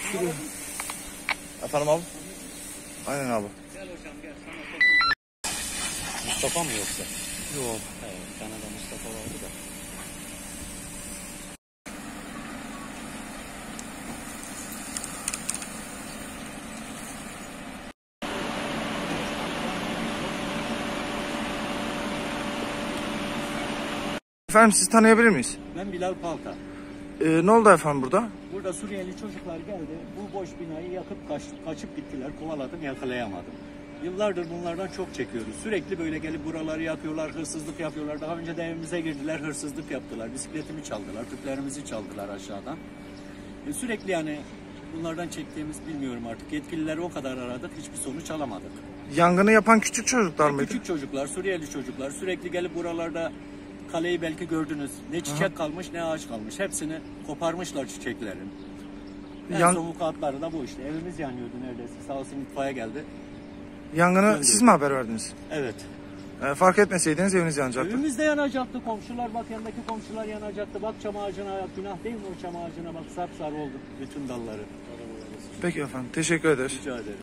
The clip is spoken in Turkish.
Şuraya. Efendim abi? Aynen abi. Gel hocam gel. Mustafa mı yoksa? Yok. Evet, Kanada Mustafa vardı da. Efendim sizi tanıyabilir miyiz? Ben Bilal Palta. Ne oldu efendim burada? Burada Suriyeli çocuklar geldi. Bu boş binayı yakıp kaçıp gittiler. Kovaladım, yakalayamadım. Yıllardır bunlardan çok çekiyoruz. Sürekli böyle gelip buraları yakıyorlar, hırsızlık yapıyorlar. Daha önce de evimize girdiler, hırsızlık yaptılar. Bisikletimi çaldılar, tüplerimizi çaldılar aşağıdan. Sürekli yani bunlardan çektiğimiz bilmiyorum artık. Yetkilileri o kadar aradık, hiçbir sonuç alamadık. Yangını yapan küçük çocuklar mıydı? Küçük çocuklar, Suriyeli çocuklar sürekli gelip buralarda kaleyi belki gördünüz. Ne çiçek kalmış ne ağaç kalmış. Hepsini koparmışlar çiçeklerin. En son vukuatları da bu işte. Evimiz yanıyordu neredeyse. Sağ olsun itfaiye geldi. Yangını siz mi haber verdiniz? Evet. Fark etmeseydiniz eviniz yanacaktı. Evimiz de yanacaktı. Komşular bak, yanındaki komşular yanacaktı. Bak çam ağacına, günah değil mi o çam ağacına? Bak sapsarı oldu bütün dalları. Peki efendim, teşekkür ederiz. Rica ederim.